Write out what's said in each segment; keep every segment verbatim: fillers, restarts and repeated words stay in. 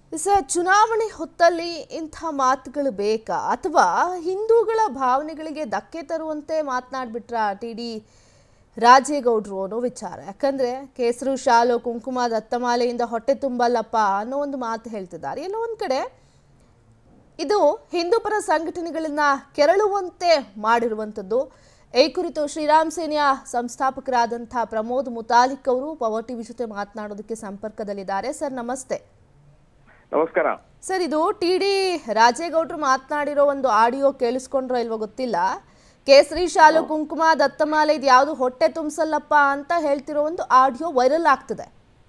Sir, ಚುನಾವಣೆ ಹೊತ್ತಲ್ಲಿ ಇಂಥ ಮಾತುಗಳು ಬೇಕಾ ಅಥವಾ ಹಿಂದೂಗಳ ಭಾವನೆಗಳಿಗೆ ಧಕ್ಕೆ ತರುವಂತೆ ಮಾತನಾಡ್ಬಿಟ್ರ ಟಿ ಡಿ ರಾಜೇಗೌಡರು ಅನ್ನೋ ವಿಚಾರ. ಯಾಕಂದ್ರೆ ಕೇಸರು ಶಾಲು ಕುಂಕುಮ ದತ್ತಮಾಲೆಯಿಂದ ಹೊಟ್ಟೆ ತುಂಬಲ್ಲಪ್ಪ ಅನ್ನೋ ಒಂದು ಮಾತು ಹೇಳ್ತಿದ್ದಾರೆ. ಎಲ್ಲೋ ಒಂದ್ ಕಡೆ ಇದು ಹಿಂದೂ ಪರ ಸಂಘಟನೆಗಳನ್ನ ಕೆರಳುವಂತೆ ಮಾಡಿರುವಂಥದ್ದು. ಈ ಕುರಿತು ಶ್ರೀರಾಮ್ ಸೇನೆಯ ಸಂಸ್ಥಾಪಕರಾದಂಥ ಪ್ರಮೋದ್ ಮುತಾಲಿಕ್ ಅವರು ಪವರ್ ಟಿವಿ ಜೊತೆ ಮಾತನಾಡೋದಕ್ಕೆ ಸಂಪರ್ಕದಲ್ಲಿದ್ದಾರೆ. ಸರ್ ನಮಸ್ತೆ. ನಮಸ್ಕಾರ ಸರ್, ಇದು ಟಿ ಡಿ ರಾಜೇಗೌಡರು ಮಾತನಾಡಿರೋ ಒಂದು ಆಡಿಯೋ ಕೇಳಿಸ್ಕೊಂಡ್ರೋ ಇಲ್ವೋ ಗೊತ್ತಿಲ್ಲ. ಕೇಸರಿ ಶಾಲು ಕುಂಕುಮ ದತ್ತಮಾಲೆ ಇದು ಯಾವುದು ಹೊಟ್ಟೆ ತುಂಬಿಸಲ್ಲಪ್ಪ ಅಂತ ಹೇಳ್ತಿರೋ ಒಂದು ಆಡಿಯೋ ವೈರಲ್ ಆಗ್ತಿದೆ.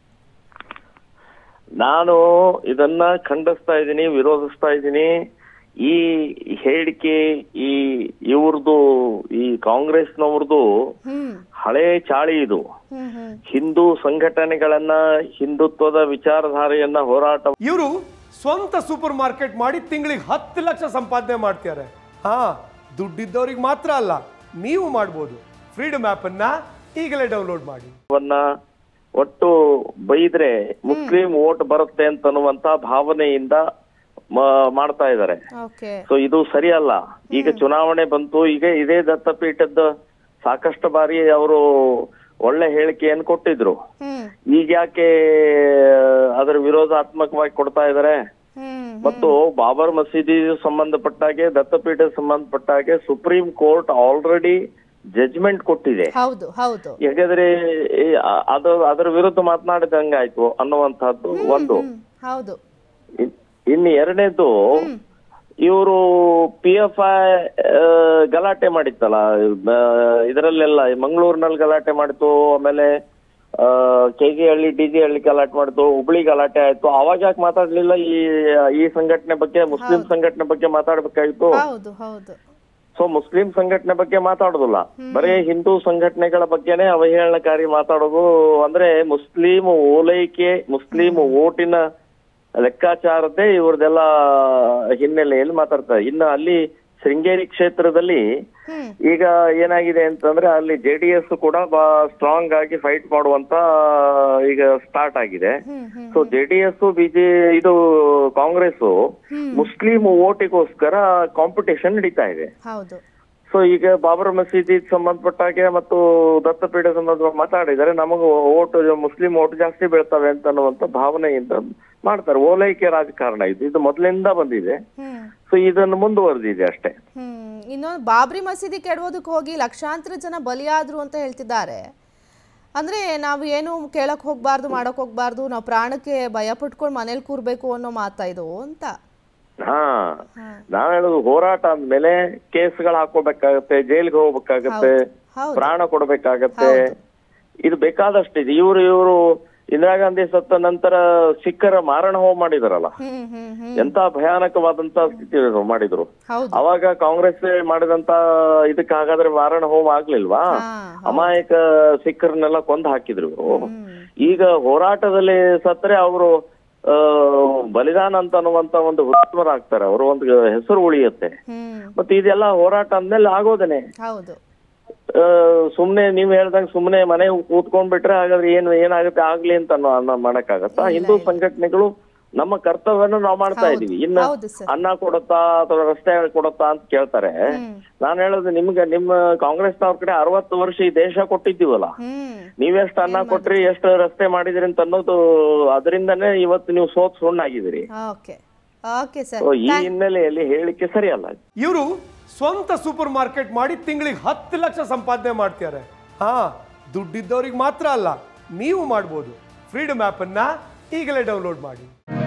ನಾನು ಇದನ್ನ ಖಂಡಿಸ್ತಾ ಇದ್ದೀನಿ, ವಿರೋಧಿಸ್ತಾ ಇದ್ದೀನಿ. ಈ ಹೇಳಿಕೆ ಈ ಇವ್ರದ್ದು ಈ ಕಾಂಗ್ರೆಸ್ನವ್ರದ್ದು ಹಳೆ ಚಾಳಿ ಇದು. ಹಿಂದೂ ಸಂಘಟನೆಗಳನ್ನ ಹಿಂದುತ್ವದ ವಿಚಾರಧಾರೆಯನ್ನ ಹೋರಾಟ ಇವರು ಸ್ವಂತ ಸೂಪರ್ ಮಾರ್ಕೆಟ್ ಮಾಡಿ ತಿಂಗಳಿಗೆ ಹತ್ತು ಲಕ್ಷ ಸಂಪಾದನೆ ಮಾಡ್ತಾರೆ. ಹಾ, ದುಡ್ಡಿದ್ದವ್ರಿಗೆ ಮಾತ್ರ ಅಲ್ಲ, ನೀವು ಮಾಡಬಹುದು. ಫ್ರೀಡಮ್ ಆಪ್ ಅನ್ನ ಈಗಲೇ ಡೌನ್ಲೋಡ್ ಮಾಡಿ. ಒಟ್ಟು ಬೈದ್ರೆ ಮುಸ್ಲಿಂ ವೋಟ್ ಬರುತ್ತೆ ಅಂತನ್ನುವಂತ ಭಾವನೆಯಿಂದ ಮಾಡ್ತಾ ಇದ್ದಾರೆ. ಸೊ ಇದು ಸರಿಯಲ್ಲ. ಈಗ ಚುನಾವಣೆ ಬಂತು, ಈಗ ಇದೇ ದತ್ತಪೀಠದ ಸಾಕಷ್ಟು ಬಾರಿ ಅವರು ಒಳ್ಳೆ ಹೇಳಿಕೆಯನ್ನು ಕೊಟ್ಟಿದ್ರು. ಈಗ ಯಾಕೆ ಅದರ ವಿರೋಧಾತ್ಮಕವಾಗಿ ಕೊಡ್ತಾ ಇದಾರೆ? ಮತ್ತು ಬಾಬರ್ ಮಸೀದಿ ಸಂಬಂಧಪಟ್ಟಾಗೆ ದತ್ತಪೀಠ ಸಂಬಂಧಪಟ್ಟಾಗೆ ಸುಪ್ರೀಂ ಕೋರ್ಟ್ ಆಲ್ರೆಡಿ ಜಜ್ಮೆಂಟ್ ಕೊಟ್ಟಿದೆ. ಯಾಕಂದ್ರೆ ಅದು ಅದರ ವಿರುದ್ಧ ಮಾತನಾಡಿದಂಗಾಯ್ತು ಅನ್ನುವಂತಹದ್ದು ಒಂದು. ಇನ್ನು ಎರಡನೇದು, ಇವರು ಪಿ ಎಫ್ ಐ ಗಲಾಟೆ ಮಾಡಿತ್ತಲ್ಲ ಇದರಲ್ಲೆಲ್ಲ, ಮಂಗಳೂರಿನಲ್ಲಿ ಗಲಾಟೆ ಮಾಡಿತು, ಆಮೇಲೆ K G Halli D J Halli ಗಲಾಟೆ ಮಾಡಿತು, ಹುಬ್ಳಿ ಗಲಾಟೆ ಆಯ್ತು. ಅವಾಗ ಯಾಕೆ ಮಾತಾಡ್ಲಿಲ್ಲ? ಈ ಈ ಸಂಘಟನೆ ಬಗ್ಗೆ, ಮುಸ್ಲಿಂ ಸಂಘಟನೆ ಬಗ್ಗೆ ಮಾತಾಡ್ಬೇಕಾಗಿತ್ತು. ಸೊ ಮುಸ್ಲಿಂ ಸಂಘಟನೆ ಬಗ್ಗೆ ಮಾತಾಡೋದಿಲ್ಲ, ಬರೀ ಹಿಂದೂ ಸಂಘಟನೆಗಳ ಬಗ್ಗೆನೆ ಅವಹೇಳನಕಾರಿ ಮಾತಾಡೋದು. ಅಂದ್ರೆ ಮುಸ್ಲಿಂ ಓಲೈಕೆ, ಮುಸ್ಲಿಂ ಓಟಿನ ಲೆಕ್ಕಾಚಾರದ್ದೇ ಇವ್ರದೆಲ್ಲ ಹಿನ್ನೆಲೆಯಲ್ಲಿ ಮಾತಾಡ್ತಾರೆ. ಇನ್ನು ಅಲ್ಲಿ ಶೃಂಗೇರಿ ಕ್ಷೇತ್ರದಲ್ಲಿ ಈಗ ಏನಾಗಿದೆ ಅಂತಂದ್ರೆ ಅಲ್ಲಿ ಜೆ ಡಿ ಎಸ್ ಕೂಡ ಸ್ಟ್ರಾಂಗ್ ಆಗಿ ಫೈಟ್ ಮಾಡುವಂತ ಈಗ ಸ್ಟಾರ್ಟ್ ಆಗಿದೆ. ಸೊ ಜೆ ಡಿ ಎಸ್ ಬಿಜೆ ಇದು ಕಾಂಗ್ರೆಸ್ ಮುಸ್ಲಿಂ ಓಟಿಗೋಸ್ಕರ ಕಾಂಪಿಟೇಷನ್ ನಡೀತಾ ಇದೆ. ಸೊ ಈಗ ಬಾಬರ್ ಮಸೀದಿ ಸಂಬಂಧಪಟ್ಟಾಗೆ ಮತ್ತು ದತ್ತಪೀಠ ಸಂಬಂಧ ಮಾತಾಡಿದರೆ ನಮಗ ಓಟು ಮುಸ್ಲಿಂ ಓಟ್ ಜಾಸ್ತಿ ಬೀಳ್ತವೆ ಅಂತ ಅನ್ನುವಂತ ಭಾವನೆಯಿಂದ ಮಾಡ್ತಾರೆ. ಓಲೈಕೆ ರಾಜಕಾರಣ ಇದು ಇದು ಮೊದಲಿಂದ ಬಂದಿದೆ. ಸೊ ಇದನ್ನು ಮುಂದುವರೆದಿದೆ ಅಷ್ಟೇ. ಇನ್ನೊಂದು, ಬಾಬ್ರಿ ಮಸೀದಿ ಕೆಡವೋದಕ್ಕೆ ಹೋಗಿ ಲಕ್ಷಾಂತರ ಜನ ಬಲಿಯಾದ್ರು ಅಂತ ಹೇಳ್ತಿದ್ದಾರೆ. ಅಂದ್ರೆ ನಾವು ಏನು ಕೇಳಕ್ ಹೋಗ್ಬಾರ್ದು, ಮಾಡಕ್ ಹೋಗ್ಬಾರ್ದು, ನಾವು ಪ್ರಾಣಕ್ಕೆ ಭಯ ಪಟ್ಕೊಂಡು ಮನೇಲಿ ಕೂರ್ಬೇಕು ಅನ್ನೋ ಮಾತಾ ಇದು ಅಂತ. ಹಾ, ನಾವ್ ಹೇಳುದು ಹೋರಾಟ ಅಂದ್ಮೇಲೆ ಕೇಸ್ಗಳು ಹಾಕೋಬೇಕಾಗತ್ತೆ, ಜೈಲ್ಗೆ ಹೋಗ್ಬೇಕಾಗತ್ತೆ, ಪ್ರಾಣ ಕೊಡ್ಬೇಕಾಗತ್ತೆ. ಇದು ಬೇಕಾದಷ್ಟಿದೆ. ಇವ್ರು ಇವರು ಇಂದಿರಾ ಗಾಂಧಿ ಸತ್ತ ನಂತರ ಸಿಖ್ಖರ ಮಾರಣ ಹೋಮ ಮಾಡಿದಾರಲ್ಲ, ಎಂತ ಭಯಾನಕವಾದಂತ ಸ್ಥಿತಿ ಮಾಡಿದ್ರು. ಅವಾಗ ಕಾಂಗ್ರೆಸ್ ಮಾಡಿದಂತ ಇದಕ್ಕೆ ಹಾಗಾದ್ರೆ ಮಾರಣ ಹೋಮ ಆಗ್ಲಿಲ್ವಾ? ಅಮಾಯಕ ಸಿಖ್ಖರನ್ನೆಲ್ಲ ಕೊಂದು ಹಾಕಿದ್ರು. ಈಗ ಹೋರಾಟದಲ್ಲಿ ಸತ್ರೆ ಅವರು ಬಲಿದಾನ ಅಂತ ಅನ್ನುವಂತ ಒಂದು ಹುತಾತ್ಮರಾಗ್ತಾರೆ, ಅವರು ಒಂದು ಹೆಸರು ಉಳಿಯುತ್ತೆ. ಮತ್ತೆ ಇದೆಲ್ಲ ಹೋರಾಟ ಅಂದ್ಮೇಲೆ ಆಗೋದೇನೆ. ಸುಮ್ನೆ ನೀವ್ ಹೇಳ್ದಂಗ ಸುಮ್ನೆ ಮನೆ ಕೂತ್ಕೊಂಡ್ಬಿಟ್ರೆ ಹಾಗಾದ್ರೆ ಏನು ಏನಾಗುತ್ತೆ ಆಗ್ಲಿ ಅಂತ ಅನ್ನೋ ಮಾಡಕ್ಕಾಗತ್ತಾ? ಹಿಂದೂ ಸಂಘಟನೆಗಳು ನಮ್ಮ ಕರ್ತವ್ಯನ ನಾವು ಮಾಡ್ತಾ ಇದೀವಿ. ಇನ್ನ ಅನ್ನ ಕೊಡತ್ತಾ ಅಥವಾ ರಸ್ತೆ ಕೊಡತ್ತಾ ಅಂತ ಕೇಳ್ತಾರೆ. ನಾನ್ ಹೇಳೋದು, ನಿಮ್ಗೆ ನಿಮ್ಮ ಕಾಂಗ್ರೆಸ್ನವ್ರ ಕಡೆ ಅರವತ್ತು ವರ್ಷ ಈ ದೇಶ ಕೊಟ್ಟಿದ್ದೀವಲ್ಲ, ನೀವೆಷ್ಟು ಅನ್ನ ಕೊಟ್ರಿ, ಎಷ್ಟು ರಸ್ತೆ ಮಾಡಿದಿರಿ ಅಂತ ಅನ್ನೋದು ಅದರಿಂದನೇ ಇವತ್ತು ನೀವು ಸೋತ್ ಸುಣ್ಣಾಗಿದ್ದೀರಿ. ಈ ಹಿನ್ನೆಲೆಯಲ್ಲಿ ಹೇಳಿಕೆ ಸರಿಯಲ್ಲ. ಇವರು ಸ್ವಂತ ಸೂಪರ್ ಮಾರ್ಕೆಟ್ ಮಾಡಿ ತಿಂಗಳಿಗೆ ಹತ್ತು ಲಕ್ಷ ಸಂಪಾದನೆ ಮಾಡ್ತಾರೆ. ಹಾ, ದುಡ್ಡಿದ್ದವ್ರಿಗೆ ಮಾತ್ರ ಅಲ್ಲ, ನೀವು ಮಾಡಬಹುದು. ಫ್ರೀಡಮ್ ಆಪ್ ಅನ್ನ ಈಗಲೇ ಡೌನ್ಲೋಡ್ ಮಾಡಿ.